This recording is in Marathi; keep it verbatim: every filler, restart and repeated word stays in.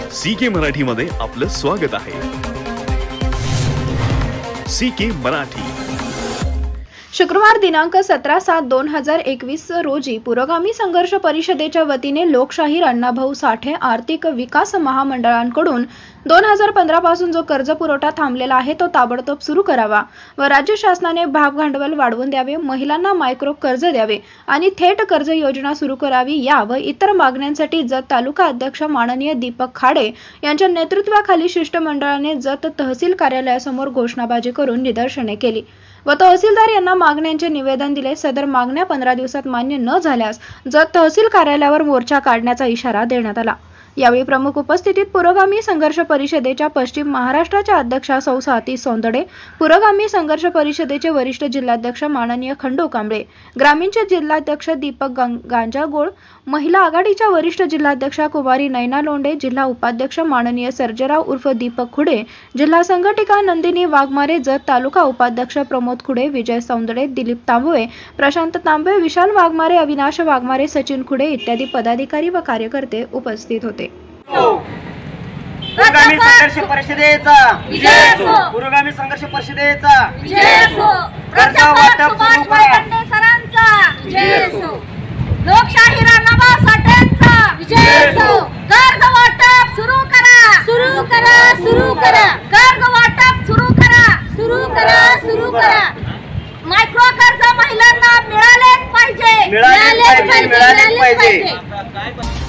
सी के मराठी मध्ये आपलं स्वागत आहे। C K Marathi. शुक्रवार दिनांक सतरा सात दोन हजार एकवीस रोजी पुरोगामी संघर्ष परिषदेच्या वतीने लोकशाहीर अण्णाभाऊ साठे आर्थिक विकास महामंडळांकडून दोन हजार पंधरा पासून जो कर्ज पुरवठा थांबलेला आहे तो ताबडतोब सुरू करावा व राज्य शासनाने भाग भांडवल वाढवून द्यावे, महिलांना मायक्रो कर्ज द्यावे आणि थेट कर्ज योजना सुरू करावी या व इतर मागण्यांसाठी जत तालुका अध्यक्ष माननीय दीपक खाडे यांच्या नेतृत्वाखाली शिष्टमंडळाने जत तहसील कार्यालयासमोर घोषणाबाजी करून निदर्शने केली व तहसीलदार यांना मागण्यांचे निवेदन दिले। सदर मागण्या पंधरा दिवसात मान्य न झाल्यास जत तहसील कार्यालयावर मोर्चा काढण्याचा इशारा देण्यात आला। यावेळी प्रमुख उपस्थितीत पुरोगामी संघर्ष परिषदेच्या पश्चिम महाराष्ट्राच्या अध्यक्षा सौ स्वाती सौंदडे, पुरोगामी संघर्ष परिषदेचे वरिष्ठ जिल्हाध्यक्ष माननीय खंडू कांबळे, ग्रामीणचे जिल्हाध्यक्ष दीपक गांजागोळ, महिला आघाडीच्या वरिष्ठ जिल्हाध्यक्षा कुमारी नैना लोंढे, जिल्हा उपाध्यक्ष माननीय सर्जेराव उर्फ दीपक खुडे, जिल्हा संघटिका नंदिनी वाघमारे, जत तालुका उपाध्यक्ष प्रमोद खुडे, विजय सौंदडे, दिलीप तांबवे, प्रशांत तांबे, विशाल वाघमारे, अविनाश वाघमारे, सचिन खुडे इत्यादी पदाधिकारी व कार्यकर्ते उपस्थित होते। पुरोगामी संघर्ष परिषदेचा विजय असो। पुरोगामी संघर्ष परिषदेचा विजय असो। कर्ज वाटप सुरू करा सरांचा विजय असो। लोकशाहीर अण्णाभाऊ साठेंचा विजय असो। कर्ज वाटप सुरू करा सुरू करा सुरू करा कर्ज वाटप सुरू करा सुरू करा सुरू करा मायक्रो कर्ज महिलांना मिळालेच पाहिजे मिळालेच पाहिजे मिळालेच पाहिजे।